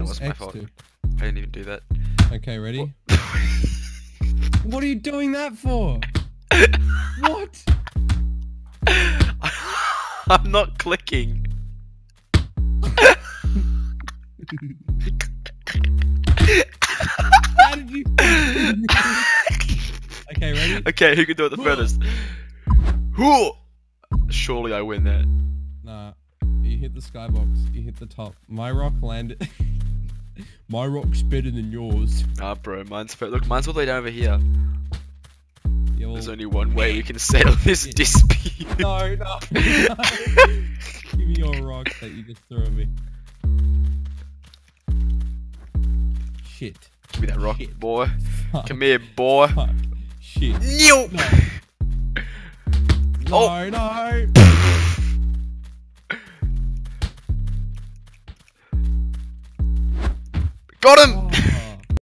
was my X fault. do? I didn't even do that. Okay, ready? What are you doing that for? What? I'm not clicking. How did you? Okay, ready? Okay, who can do it the furthest? Who? Surely I win that. Nah. You hit the skybox. You hit the top. My rock landed. My rock's better than yours. Ah, bro, look, mine's all the way down over here. You'll... There's only one way we can settle this dispute. No, no. Give me your rock that you just threw at me. Shit. Give me that rock, Shit. boy. Fuck. Come here, boy. Fuck. Shit. No. No. Oh. No. Got him! Oh.